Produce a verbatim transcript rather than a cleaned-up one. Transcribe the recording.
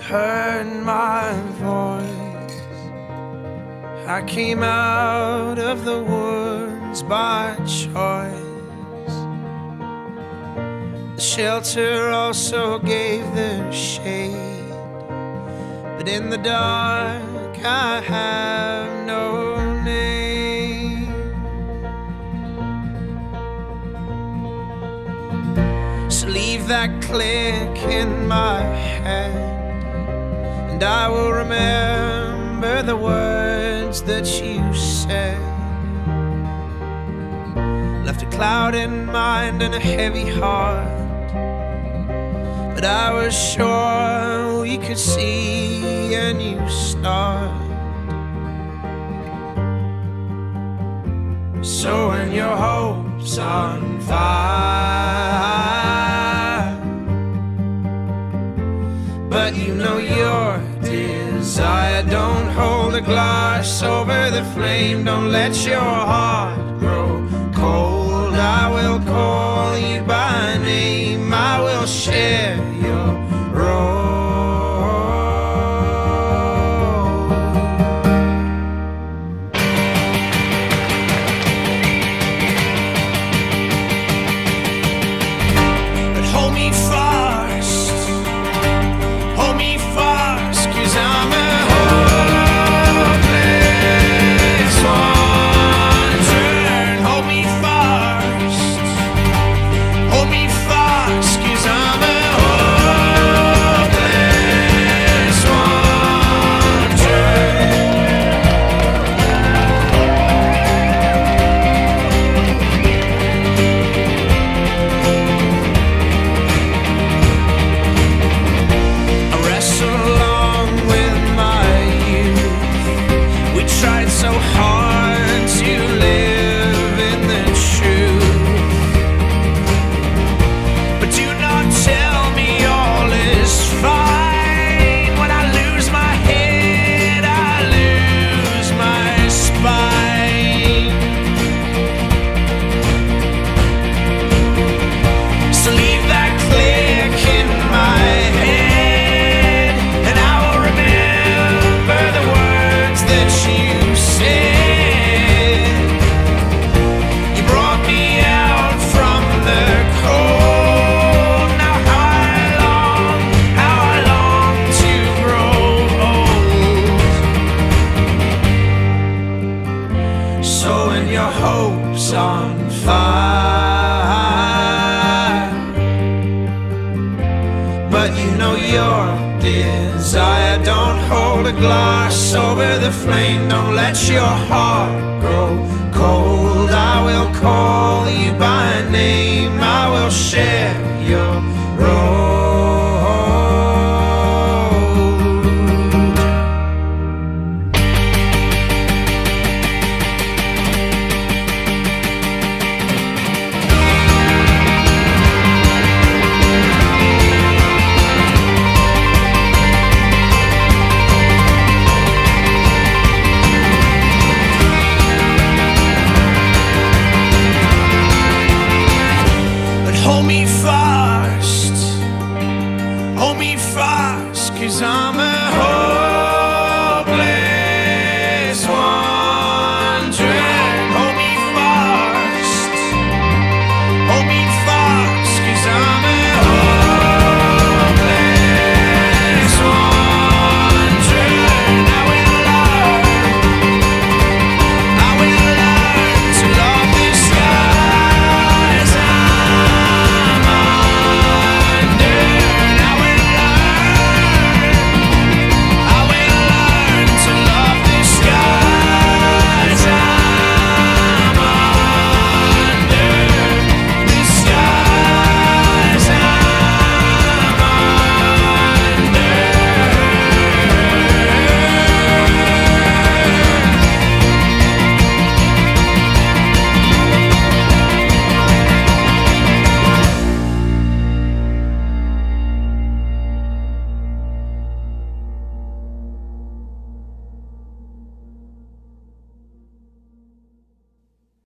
heard my voice. I came out of the woods by choice. The shelter also gave the shade, but in the dark I have no name. So leave that click in my head, and I will remember the words that you said. Left a cloud in mind and a heavy heart, but I was sure we could see a new start. So when your hope's on fire, but you know your desire, don't hold a glass over the flame. Don't let your heart grow cold. I will call you by name. I will share your role. But hold me fast, hold me fast, 'cause I'm a hopeless wanderer. Hold me fast, hold me fast, 'cause I'm a hopeless wanderer. I wrestle along with my youth. We tried so hard to live in the truth, but do not tell me all is fine. When I lose my head, I lose my spine. So leave that click in my head, and I will remember the words that you said. You brought me out from the cold. Now how I long, how I long to grow old. So when your hope's on fire, but you know your desire, don't hold a glass over the flame. Don't let your heart grow cold. I will call you by name. I will share your road. Hold me fast, hold me fast, 'cause I'm a